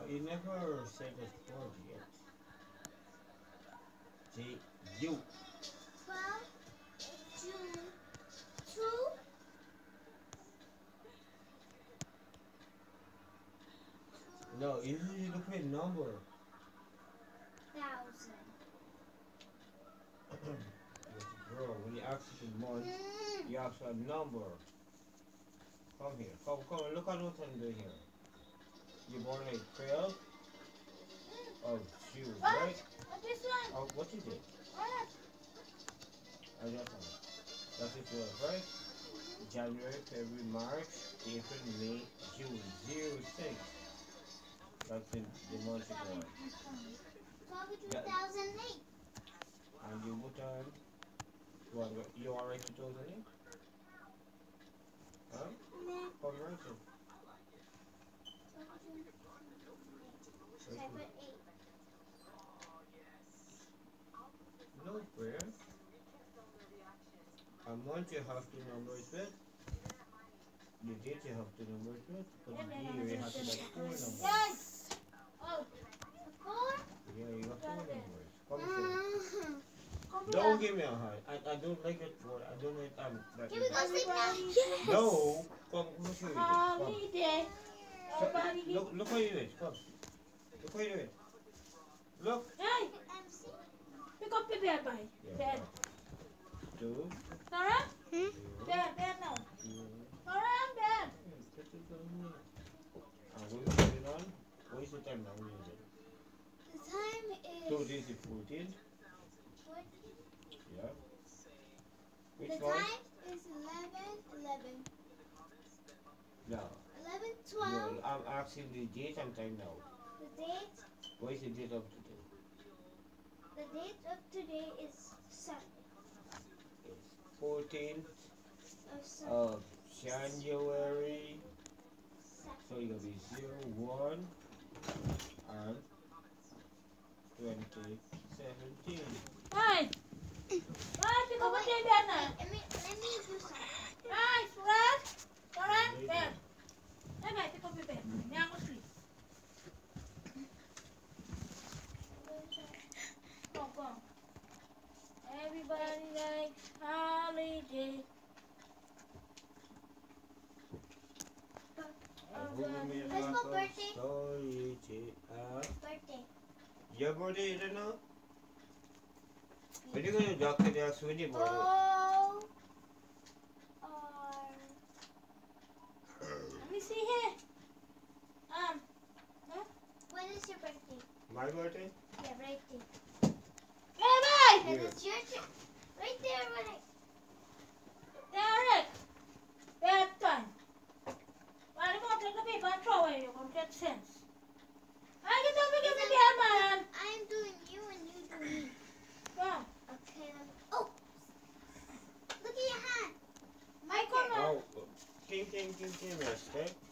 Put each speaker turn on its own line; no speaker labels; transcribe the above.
You never said the word yet. Say you.
12 June 2.
No, you usually look at number.
1000.
Bro, when you ask for month, you ask for a number. Come here. Come, look at what I'm doing here. You born like 12 of June, right?
What is one?
Oh, what is it?
What?
I don't know. That's it, 12, right? January, February, March, April, May, June. 06. That's the month you born.
2008.
And you put on, you are right 2008? Huh? Conversion.
7, 8.
No prayer. A month you have to number it with. The date you have to number it with. But the year you have to like 4 numbers.
Yes. Oh. 4?
Yeah, you got 4 numbers. Come here.
Come
Don't give me a high. I don't like it for I don't like that.
Can we go sleep now?
Yes. No. Come show you this.
Holiday.
So, look how you do it. Come. Look how you do it. Look.
Hey. Pick up the bed, boy. Bed.
2.
Sarah? Bed now. Sarah, bed.
And we will put it on. What is the time now? What is it?
The time is...
2 days is 14.
14.
Yeah. Which
The
one?
time is 11.
No.
11, 12.
No, I'm asking the date and time now.
The date?
What is the date of today?
The date of today is Sunday.
It's 14th
Of Sunday.
of January. So it's gonna be 0, 1 and 2017.
Hi. Hi, pick up the bed now. Let me do something. Hi, Surat. Surat, bed. Hey, bye, pick up your bed. Now go sleep. Go. Everybody likes holiday. Let's go birthday. Birthday.
Your birthday, you don't know? When you go to the doctor, they ask when you born.
O R. Let me see here. Huh? When is your birthday?
My birthday?
Yeah, right there. Bye bye. And it's your turn. Right there, right. Derek. Bedtime. Why you gonna take the paper and throw away? You're gonna get sense. I get up and give me the hand, man. I'm doing you and you do me. Go. Okay. Oh. Look at your hand. My corner.
Oh, king, respect.